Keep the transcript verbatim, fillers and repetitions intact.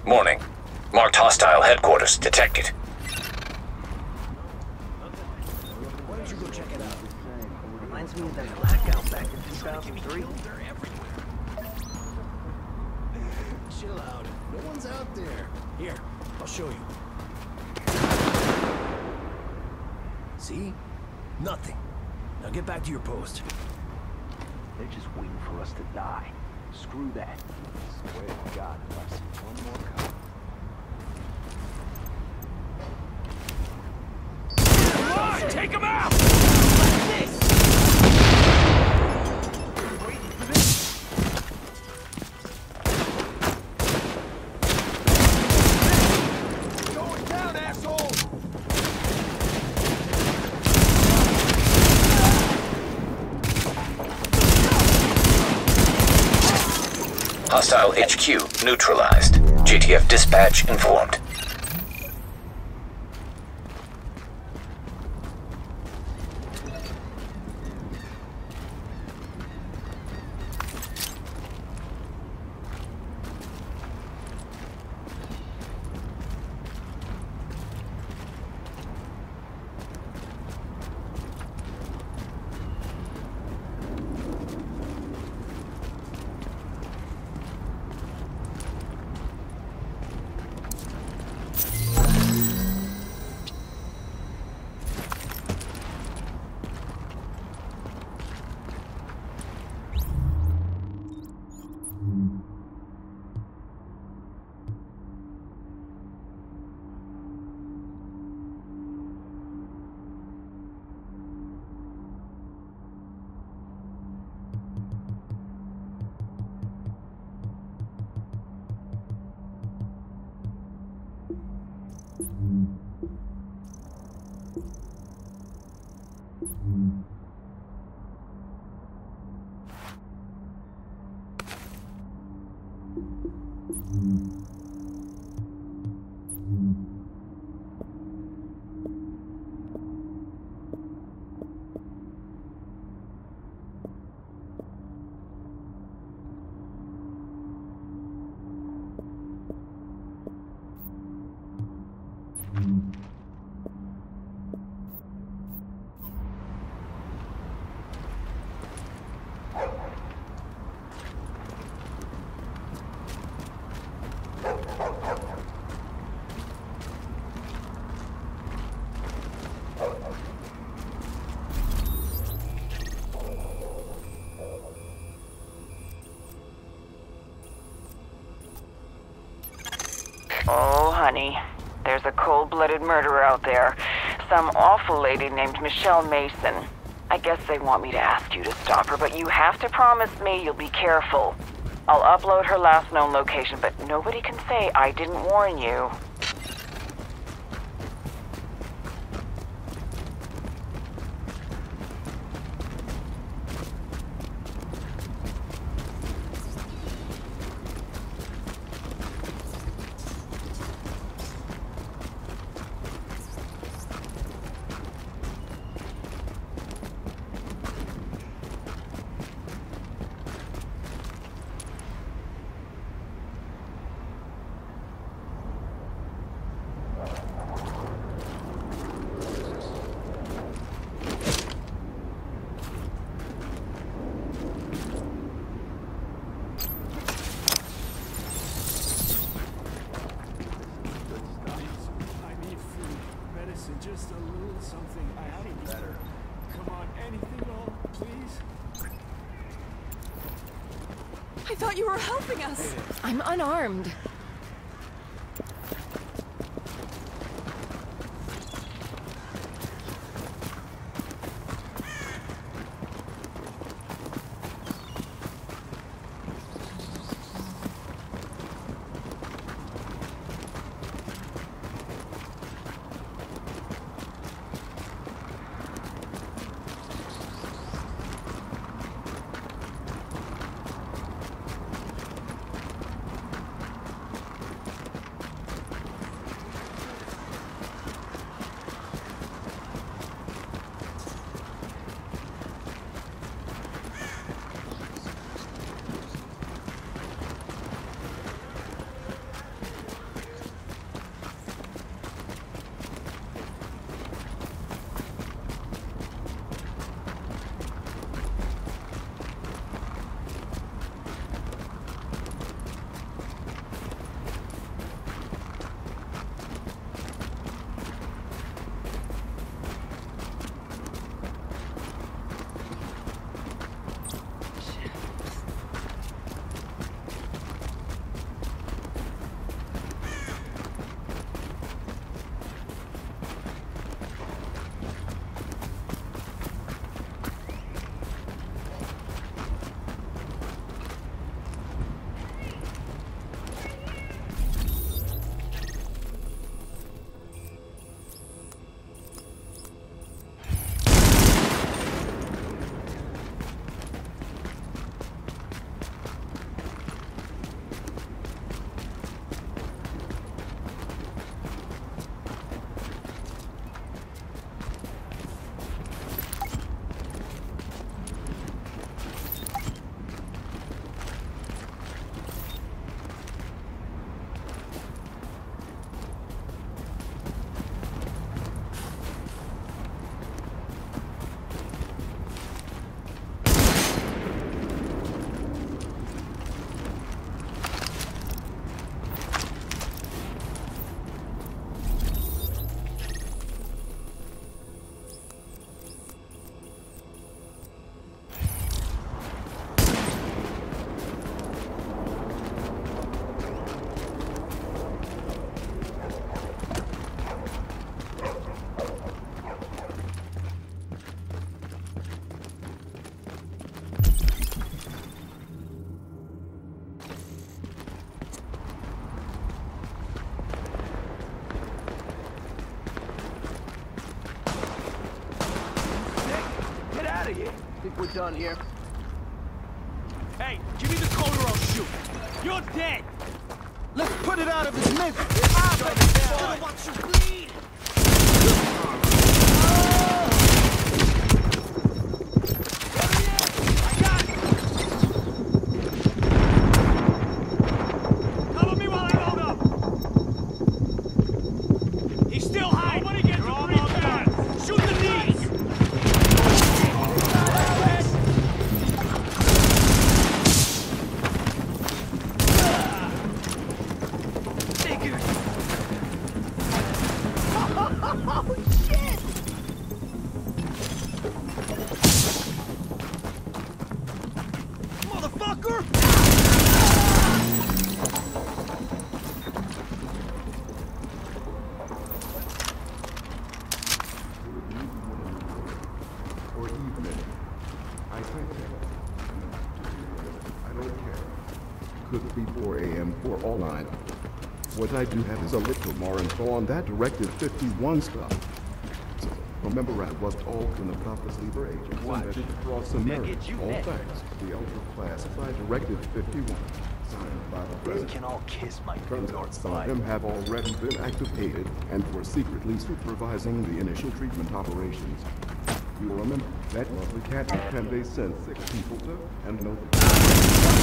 Morning. Marked hostile headquarters detected. Why don't you go check it out? Reminds me of that blackout back in two thousand three. Chill out. No one's out there. Here, I'll show you. See? Nothing. Now get back to your post. They're just waiting for us to die. Screw that. I swear to God, if I see one more cop. Come on, take him out! Going down, asshole! Hostile H Q neutralized. J T F dispatch informed. Oh, honey. There's a cold-blooded murderer out there. Some awful lady named Michelle Mason. I guess they want me to ask you to stop her, but you have to promise me you'll be careful. I'll upload her last known location, but nobody can say I didn't warn you. Just a little something. I have it better. Come on, anything at all, please? I thought you were helping us. I'm unarmed. done here. Hey, give me the code or I'll shoot. You're dead. Let's put it out of his misery. I'm gonna watch you bleed. Could be four A M for all nine. What I do have is a little more info on that Directive fifty-one stuff. So, remember I was all in the Prophet's Lever agent. Watch. Across America. All thanks to the ultra-classified Directive fifty-one. Signed by the They President. can all kiss my Turns New York out some of butt. them have already been activated and were secretly supervising the initial treatment operations. You remember that lovely cat can they send six people to and know the